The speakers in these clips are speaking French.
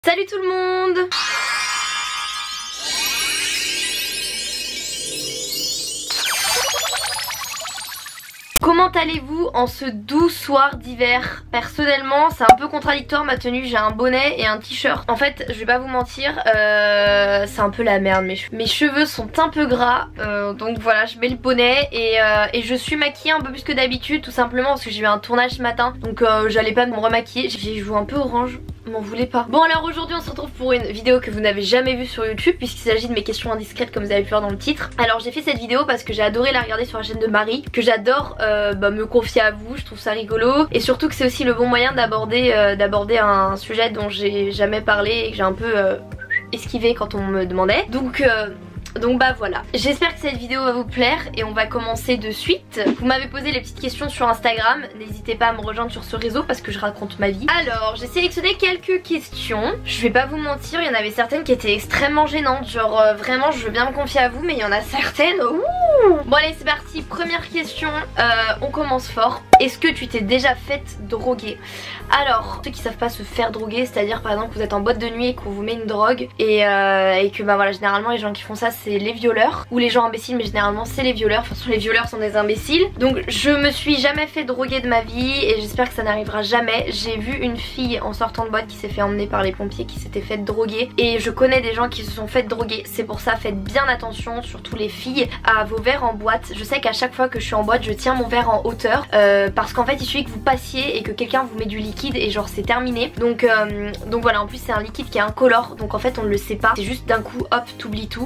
Salut tout le monde! Comment allez-vous en ce doux soir d'hiver? Personnellement c'est un peu contradictoire ma tenue, j'ai un bonnet et un t-shirt. En fait je vais pas vous mentir, c'est un peu la merde, mes cheveux sont un peu gras, donc voilà je mets le bonnet et je suis maquillée un peu plus que d'habitude, tout simplement parce que j'ai eu un tournage ce matin, donc j'allais pas me remaquiller, j'ai joué un peu orange. M'en voulez pas. Bon alors aujourd'hui on se retrouve pour une vidéo que vous n'avez jamais vue sur YouTube, puisqu'il s'agit de mes questions indiscrètes comme vous avez pu voir dans le titre. Alors j'ai fait cette vidéo parce que j'ai adoré la regarder sur la chaîne de Marie, que j'adore me confier à vous, je trouve ça rigolo, et surtout que c'est aussi le bon moyen d'aborder un sujet dont j'ai jamais parlé et que j'ai un peu esquivé quand on me demandait. Donc bah voilà, j'espère que cette vidéo va vous plaire et on va commencer de suite. Vous m'avez posé les petites questions sur Instagram, n'hésitez pas à me rejoindre sur ce réseau parce que je raconte ma vie. Alors j'ai sélectionné quelques questions, je vais pas vous mentir, il y en avait certaines qui étaient extrêmement gênantes, genre vraiment je veux bien me confier à vous mais il y en a certaines, Bon allez c'est parti, première question, on commence fort. Est-ce que tu t'es déjà faite droguer? Alors, ceux qui savent pas se faire droguer, c'est-à-dire par exemple que vous êtes en boîte de nuit et qu'on vous met une drogue et que bah voilà, généralement les gens qui font ça c'est les violeurs ou les gens imbéciles, mais généralement c'est les violeurs, enfin les violeurs sont des imbéciles. Donc je me suis jamais fait droguer de ma vie et j'espère que ça n'arrivera jamais. J'ai vu une fille en sortant de boîte qui s'est fait emmener par les pompiers, qui s'était fait droguer, et je connais des gens qui se sont fait droguer. C'est pour ça faites bien attention, surtout les filles, à vos verres en boîte. Je sais qu'à chaque fois que je suis en boîte je tiens mon verre en hauteur parce qu'en fait il suffit que vous passiez et que quelqu'un vous met du liquide et genre c'est terminé. Donc voilà, en plus c'est un liquide qui est incolore, donc en fait on ne le sait pas, c'est juste d'un coup hop t'oublies tout.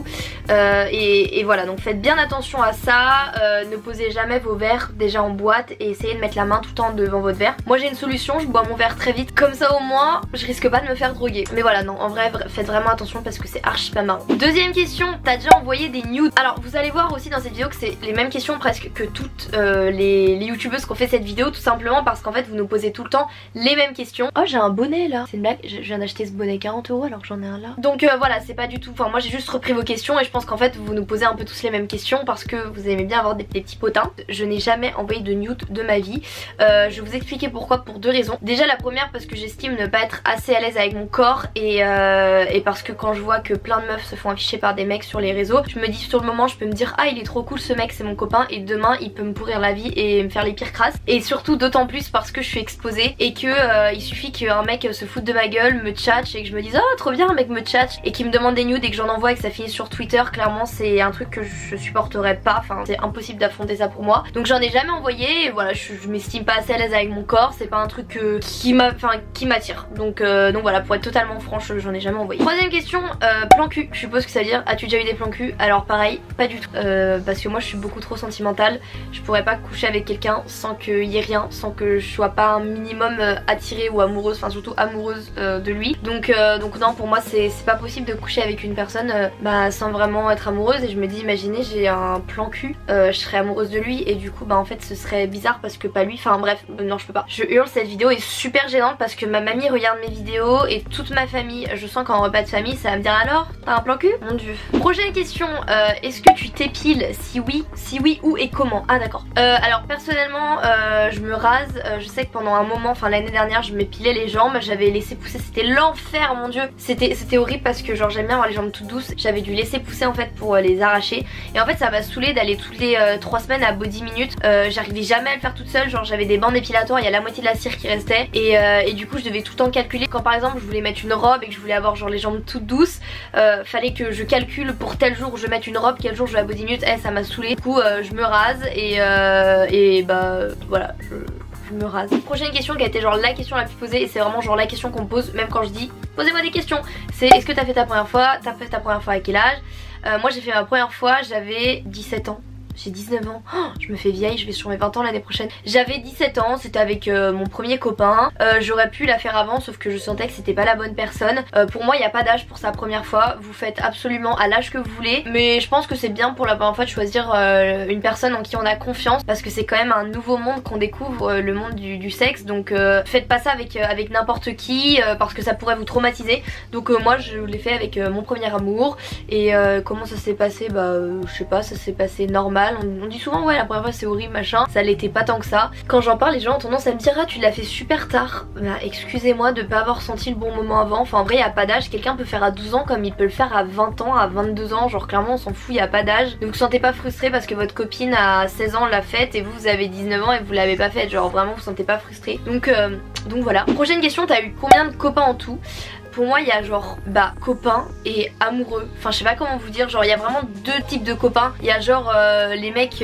Et voilà, donc faites bien attention à ça, ne posez jamais vos verres déjà en boîte et essayez de mettre la main tout le temps devant votre verre. Moi j'ai une solution, je bois mon verre très vite, comme ça au moins je risque pas de me faire droguer. Mais voilà, non en vrai faites vraiment attention parce que c'est archi pas marrant. Deuxième question, t'as déjà envoyé des nudes? Alors vous allez voir aussi dans cette vidéo que c'est les mêmes questions presque que toutes les youtubeuses qui ont fait cette vidéo, tout simplement parce qu'en fait vous nous posez tout le temps les mêmes questions. Oh j'ai un bonnet là, c'est une blague, je viens d'acheter ce bonnet 40 € alors que j'en ai un là. Donc voilà, c'est pas du tout, enfin moi j'ai juste repris vos questions et je pense qu'en fait vous nous posez un peu tous les mêmes questions parce que vous aimez bien avoir des petits potins. Je n'ai jamais envoyé de nude de ma vie. Je vais vous expliquer pourquoi, pour deux raisons. Déjà la première parce que j'estime ne pas être assez à l'aise avec mon corps et parce que quand je vois que plein de meufs se font afficher par des mecs sur les réseaux, je me dis sur le moment je peux me dire ah il est trop cool ce mec, c'est mon copain, et demain il peut me pourrir la vie et me faire les pires crasses. Et surtout d'autant plus parce que je suis exposée et que il suffit qu'un mec se foute de ma gueule, me tchatche et que je me dise oh trop bien un mec me tchatche et qu'il me demande des nudes et que j'en envoie et que ça finit sur Twitter, clairement c'est un truc que je supporterais pas, enfin c'est impossible d'affronter ça pour moi. Donc j'en ai jamais envoyé et voilà, je m'estime pas assez à l'aise avec mon corps, c'est pas un truc qui m'attire. Donc voilà, pour être totalement franche, j'en ai jamais envoyé. Troisième question, plan cul. Je suppose que ça veut dire as-tu déjà eu des plans cul? Alors pareil, pas du tout. Parce que moi je suis beaucoup trop sentimentale, je pourrais pas coucher avec quelqu'un sans qu'il y ait rien, sans que je sois pas un minimum attirée ou amoureuse, enfin surtout amoureuse de lui. Donc non, pour moi c'est pas possible de coucher avec une personne sans vraiment être amoureuse. Et je me dis imaginez j'ai un plan cul, je serais amoureuse de lui et du coup en fait ce serait bizarre parce que pas lui, enfin bref, non je peux pas. Je hurle, cette vidéo est super gênante parce que ma mamie regarde mes vidéos et toute ma famille, je sens qu'en repas de famille ça va me dire alors t'as un plan cul? Mon dieu. Prochaine question, est-ce que tu t'épiles? Si oui où et comment? Ah d'accord. Alors personnellement je me rase, je sais que pendant un moment, enfin l'année dernière je m'épilais les jambes, j'avais laissé pousser, c'était l'enfer mon dieu, c'était horrible parce que genre j'aime bien avoir les jambes toutes douces, j'avais dû laisser pousser en fait pour les arracher et en fait ça m'a saoulé d'aller toutes les 3 semaines à Body Minute, j'arrivais jamais à le faire toute seule, genre j'avais des bandes épilatoires, il y a la moitié de la cire qui restait et du coup je devais tout le temps calculer. Quand par exemple je voulais mettre une robe et que je voulais avoir genre les jambes toutes douces, fallait que je calcule pour tel jour où je mette une robe, quel jour je vais à Body Minute, ça m'a saoulé. Du coup je me rase et bah voilà, je me rase. Prochaine question qui a été genre la question la plus posée et c'est vraiment genre la question qu'on me pose même quand je dis posez-moi des questions, c'est est-ce que t'as fait ta première fois? T'as fait ta première fois à quel âge? Moi j'ai fait ma première fois, j'avais 17 ans. J'ai 19 ans, oh, je me fais vieille, je vais sur mes 20 ans l'année prochaine. J'avais 17 ans, c'était avec mon premier copain. J'aurais pu la faire avant sauf que je sentais que c'était pas la bonne personne. Pour moi il n'y a pas d'âge pour sa première fois, vous faites absolument à l'âge que vous voulez. Mais je pense que c'est bien pour la première fois de choisir une personne en qui on a confiance parce que c'est quand même un nouveau monde qu'on découvre, le monde du sexe. Donc faites pas ça avec n'importe qui parce que ça pourrait vous traumatiser. Donc moi je l'ai fait avec mon premier amour. Et comment ça s'est passé? Bah je sais pas, ça s'est passé normal. normal. On dit souvent ouais la première fois c'est horrible machin, ça l'était pas tant que ça. Quand j'en parle les gens ont tendance à me dire ah tu l'as fait super tard. Bah excusez-moi de pas avoir senti le bon moment avant. Enfin en vrai y a pas d'âge, quelqu'un peut faire à 12 ans comme il peut le faire à 20 ans, à 22 ans, genre clairement on s'en fout, y a pas d'âge. Ne vous sentez pas frustré parce que votre copine à 16 ans l'a faite et vous avez 19 ans et vous l'avez pas faite, genre vraiment vous sentez pas frustré. Donc voilà. Prochaine question, t'as eu combien de copains en tout? Pour moi il y a genre copains et amoureux. Enfin je sais pas comment vous dire, genre il y a vraiment deux types de copains. Il y a genre les mecs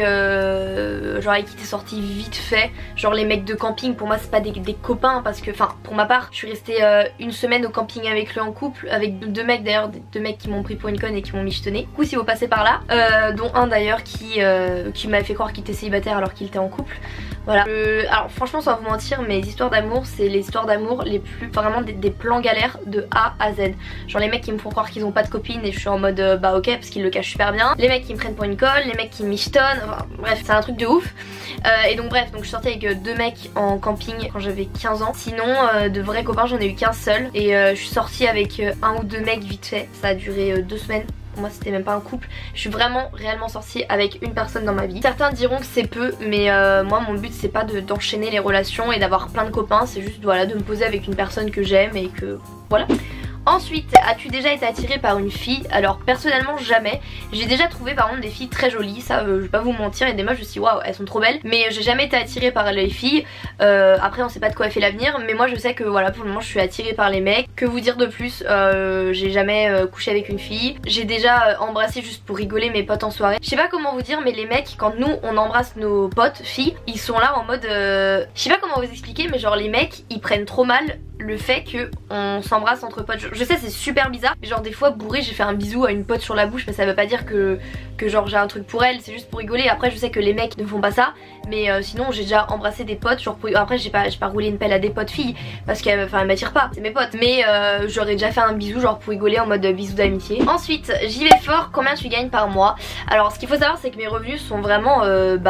genre avec qui t'es sorti vite fait, genre les mecs de camping. Pour moi c'est pas des copains parce que, enfin pour ma part je suis restée une semaine au camping avec lui en couple, avec deux mecs d'ailleurs, deux mecs qui m'ont pris pour une conne et qui m'ont michetonné. Du coup si vous passez par là, dont un d'ailleurs qui m'avait fait croire qu'il était célibataire alors qu'il était en couple. Voilà. Alors franchement sans vous mentir, mes histoires d'amour c'est les histoires d'amour les plus vraiment des plans galères de A à Z. Genre les mecs qui me font croire qu'ils ont pas de copine et je suis en mode ok parce qu'ils le cachent super bien. Les mecs qui me prennent pour une colle, les mecs qui me michetonnent, enfin bref c'est un truc de ouf. Et donc bref, donc je sortais avec deux mecs en camping quand j'avais 15 ans. Sinon de vrais copains j'en ai eu qu'un seul. Et je suis sortie avec un ou deux mecs vite fait. Ça a duré 2 semaines. Pour moi c'était même pas un couple. Je suis vraiment réellement sortie avec une personne dans ma vie. Certains diront que c'est peu, mais moi mon but c'est pas d'enchaîner les relations et d'avoir plein de copains. C'est juste voilà de me poser avec une personne que j'aime et que voilà. Ensuite, as-tu déjà été attirée par une fille? Alors personnellement jamais. J'ai déjà trouvé par contre des filles très jolies, ça je vais pas vous mentir, et des meufs je me suis dit waouh elles sont trop belles. Mais j'ai jamais été attirée par les filles. Après on sait pas de quoi fait l'avenir, mais moi je sais que voilà pour le moment je suis attirée par les mecs. Que vous dire de plus, j'ai jamais couché avec une fille. J'ai déjà embrassé juste pour rigoler mes potes en soirée. Je sais pas comment vous dire mais les mecs quand nous on embrasse nos potes filles, ils sont là en mode je sais pas comment vous expliquer mais genre les mecs ils prennent trop mal le fait que on s'embrasse entre potes. Je sais c'est super bizarre, mais genre des fois bourré j'ai fait un bisou à une pote sur la bouche, mais ça veut pas dire que genre j'ai un truc pour elle, c'est juste pour rigoler. Après je sais que les mecs ne font pas ça, mais sinon j'ai déjà embrassé des potes genre pour... Après j'ai pas roulé une pelle à des potes filles parce qu'elles m'attirent pas, c'est mes potes, mais j'aurais déjà fait un bisou genre pour rigoler en mode bisou d'amitié. Ensuite j'y vais fort, combien tu gagnes par mois? Alors ce qu'il faut savoir c'est que mes revenus sont vraiment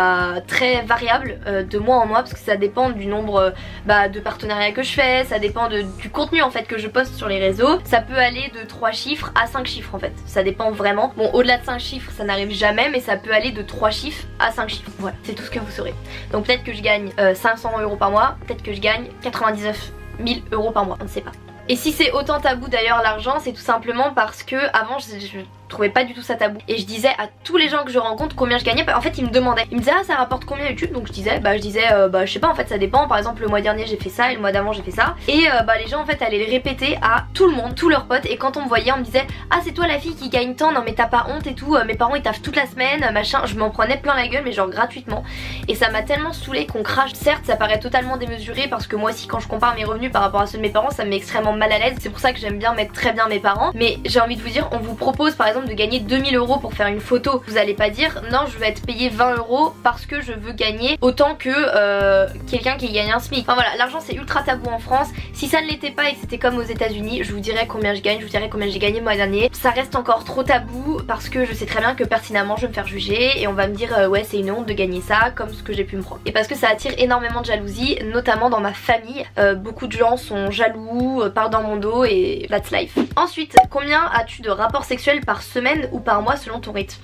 très variables de mois en mois parce que ça dépend du nombre de partenariats que je fais, ça dépend du contenu en fait que je poste sur les réseaux. Ça peut aller de 3 chiffres à 5 chiffres en fait, ça dépend vraiment. Bon au-delà de 5 chiffres ça n'arrive jamais, mais ça peut aller de 3 chiffres à 5 chiffres. Voilà, c'est tout ce que vous saurez. Donc peut-être que je gagne 500 € par mois, peut-être que je gagne 99 000 € par mois, on ne sait pas. Et si c'est autant tabou d'ailleurs l'argent, c'est tout simplement parce que avant je trouvais pas du tout ça tabou. Et je disais à tous les gens que je rencontre combien je gagnais. En fait ils me demandaient, ils me disaient ah ça rapporte combien YouTube. Donc je disais je sais pas en fait ça dépend. Par exemple le mois dernier j'ai fait ça et le mois d'avant j'ai fait ça. Et les gens en fait allaient le répéter à tout le monde, tous leurs potes. Et quand on me voyait on me disait ah c'est toi la fille qui gagne tant, non mais t'as pas honte et tout, mes parents ils taffent toute la semaine machin. Je m'en prenais plein la gueule mais genre gratuitement. Et ça m'a tellement saoulée qu'on crache. Certes ça paraît totalement démesuré parce que moi aussi quand je compare mes revenus par rapport à ceux de mes parents ça me met extrêmement mal à l'aise. C'est pour ça que j'aime bien mettre très bien mes parents. Mais j'ai envie de vous dire, on vous propose par exemple de gagner 2000 € pour faire une photo. Vous allez pas dire non je vais être payé 20 € parce que je veux gagner autant que quelqu'un qui gagne un SMIC. Enfin voilà, l'argent c'est ultra tabou en France. Si ça ne l'était pas et que c'était comme aux États-Unis, je vous dirais combien je gagne, je vous dirais combien j'ai gagné le mois dernier. Ça reste encore trop tabou parce que je sais très bien que pertinemment je vais me faire juger et on va me dire ouais c'est une honte de gagner ça comme ce que j'ai pu me prendre. Et parce que ça attire énormément de jalousie, notamment dans ma famille. Beaucoup de gens sont jaloux, parlent dans mon dos et that's life. Ensuite, combien as-tu de rapports sexuels par semaine ou par mois selon ton rythme?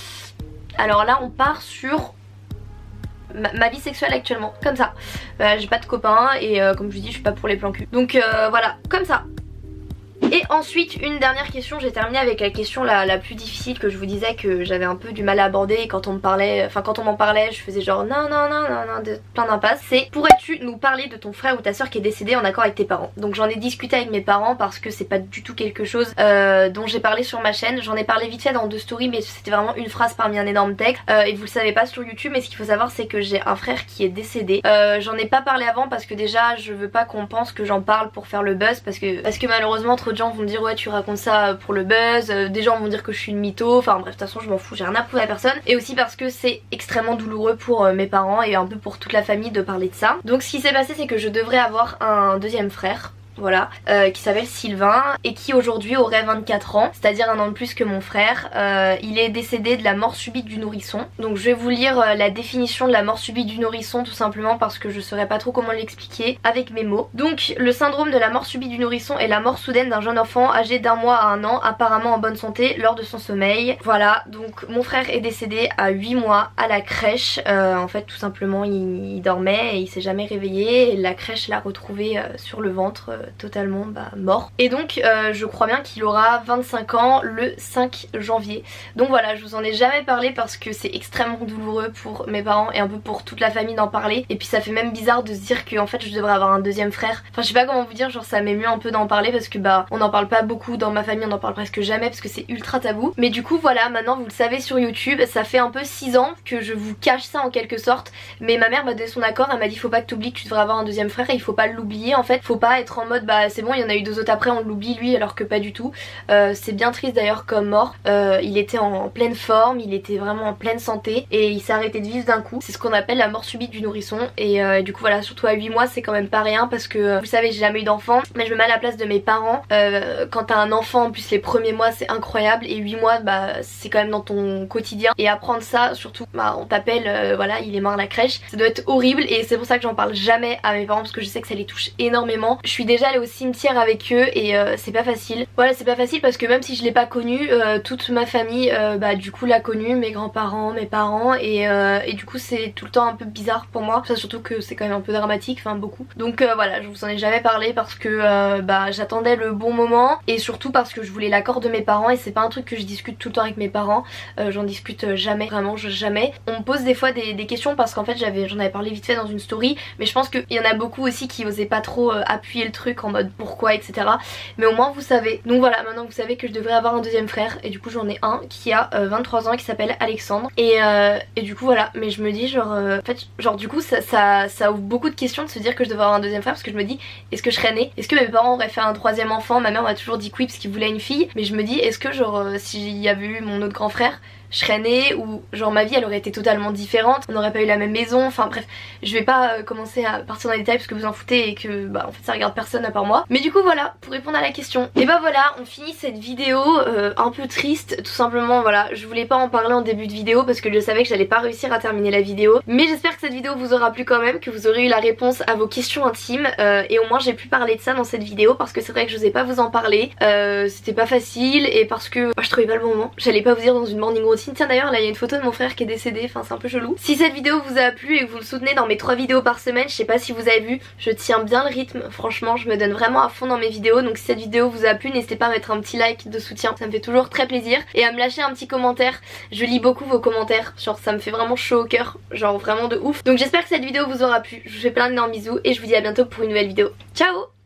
Alors là on part sur ma vie sexuelle actuellement, comme ça. J'ai pas de copains et comme je vous dis je suis pas pour les plans cul. Donc voilà, comme ça. Et ensuite une dernière question, j'ai terminé avec la question la plus difficile que je vous disais que j'avais un peu du mal à aborder et quand on me parlait, enfin quand on m'en parlait je faisais genre non plein d'impasses. C'est pourrais-tu nous parler de ton frère ou ta soeur qui est décédé en accord avec tes parents? Donc j'en ai discuté avec mes parents parce que c'est pas du tout quelque chose dont j'ai parlé sur ma chaîne. J'en ai parlé vite fait dans 2 stories mais c'était vraiment une phrase parmi un énorme texte et vous le savez pas sur YouTube, mais ce qu'il faut savoir c'est que j'ai un frère qui est décédé. J'en ai pas parlé avant parce que déjà je veux pas qu'on pense que j'en parle pour faire le buzz parce que malheureusement trop de gens vont me dire ouais tu racontes ça pour le buzz, des gens vont dire que je suis une mytho, enfin bref de toute façon je m'en fous, j'ai rien à prouver à personne. Et aussi parce que c'est extrêmement douloureux pour mes parents et un peu pour toute la famille de parler de ça. Donc ce qui s'est passé c'est que je devrais avoir un deuxième frère. voilà, qui s'appelle Sylvain et qui aujourd'hui aurait 24 ans, c'est-à-dire un an de plus que mon frère. Il est décédé de la mort subite du nourrisson. Donc je vais vous lire la définition de la mort subite du nourrisson tout simplement parce que je saurais pas trop comment l'expliquer avec mes mots. Donc le syndrome de la mort subite du nourrisson est la mort soudaine d'un jeune enfant âgé d'1 mois à 1 an, apparemment en bonne santé lors de son sommeil. Voilà, donc mon frère est décédé à 8 mois à la crèche. En fait tout simplement il dormait et il s'est jamais réveillé et la crèche l'a retrouvé sur le ventre totalement mort. Et donc je crois bien qu'il aura 25 ans le 5 janvier. Donc voilà, je vous en ai jamais parlé parce que c'est extrêmement douloureux pour mes parents et un peu pour toute la famille d'en parler. Et puis ça fait même bizarre de se dire que en fait je devrais avoir un deuxième frère. Enfin je sais pas comment vous dire, genre ça m'émeut un peu d'en parler parce que on n'en parle pas beaucoup dans ma famille, on en parle presque jamais parce que c'est ultra tabou. Mais du coup voilà, maintenant vous le savez sur YouTube, ça fait un peu 6 ans que je vous cache ça en quelque sorte. Mais ma mère m'a donné son accord, elle m'a dit faut pas que t'oublies que tu devrais avoir un deuxième frère et il faut pas l'oublier en fait. Faut pas être en mode c'est bon il y en a eu 2 autres après on l'oublie lui, alors que pas du tout. C'est bien triste d'ailleurs comme mort. Il était en pleine forme, il était vraiment en pleine santé et il s'est arrêté de vivre d'un coup. C'est ce qu'on appelle la mort subite du nourrisson. Et du coup voilà, surtout à 8 mois c'est quand même pas rien parce que vous savez j'ai jamais eu d'enfant, mais je me mets à la place de mes parents. Quand t'as un enfant en plus les premiers mois c'est incroyable et 8 mois c'est quand même dans ton quotidien. Et apprendre ça, surtout on t'appelle voilà il est mort à la crèche, ça doit être horrible. Et c'est pour ça que j'en parle jamais à mes parents parce que je sais que ça les touche énormément. Je suis déjà allée au cimetière avec eux et c'est pas facile. Voilà, c'est pas facile parce que même si je l'ai pas connu, toute ma famille du coup l'a connu, mes grands-parents, mes parents et du coup c'est tout le temps un peu bizarre pour moi. Ça, surtout que c'est quand même un peu dramatique, enfin beaucoup. Donc voilà, je vous en ai jamais parlé parce que j'attendais le bon moment et surtout parce que je voulais l'accord de mes parents et c'est pas un truc que je discute tout le temps avec mes parents. J'en discute jamais, vraiment jamais. On me pose des fois des questions parce qu'en fait j'en avais parlé vite fait dans une story, mais je pense qu'il y en a beaucoup aussi qui osaient pas trop appuyer le truc en mode pourquoi etc. Mais au moins vous savez. Donc voilà, maintenant vous savez que je devrais avoir un deuxième frère et du coup j'en ai un qui a 23 ans et qui s'appelle Alexandre et du coup voilà. Mais je me dis en fait du coup ça ouvre beaucoup de questions de se dire que je devrais avoir un deuxième frère parce que je me dis est-ce que je serais née, est-ce que mes parents auraient fait un troisième enfant. Ma mère m'a toujours dit que oui parce qu'ils voulaient une fille, mais je me dis est-ce que s'il y avait eu mon autre grand frère je serais née ou genre ma vie elle aurait été totalement différente, on n'aurait pas eu la même maison, enfin bref je vais pas commencer à partir dans les détails parce que vous en foutez et que en fait ça regarde personne à part moi. Mais du coup voilà, pour répondre à la question, et voilà on finit cette vidéo un peu triste tout simplement. Voilà, je voulais pas en parler en début de vidéo parce que je savais que j'allais pas réussir à terminer la vidéo, mais j'espère que cette vidéo vous aura plu quand même, que vous aurez eu la réponse à vos questions intimes et au moins j'ai pu parler de ça dans cette vidéo parce que c'est vrai que je n'osais pas vous en parler, c'était pas facile et parce que je trouvais pas le bon moment, j'allais pas vous dire dans une morning routine. Tiens d'ailleurs là il y a une photo de mon frère qui est décédé, enfin c'est un peu chelou. Si cette vidéo vous a plu et que vous le soutenez dans mes 3 vidéos par semaine, je sais pas si vous avez vu, je tiens bien le rythme, franchement je me donne vraiment à fond dans mes vidéos. Donc si cette vidéo vous a plu, n'hésitez pas à mettre un petit like de soutien, ça me fait toujours très plaisir, et à me lâcher un petit commentaire, je lis beaucoup vos commentaires, genre ça me fait vraiment chaud au cœur, genre vraiment de ouf. Donc j'espère que cette vidéo vous aura plu, je vous fais plein d'énormes bisous et je vous dis à bientôt pour une nouvelle vidéo. Ciao.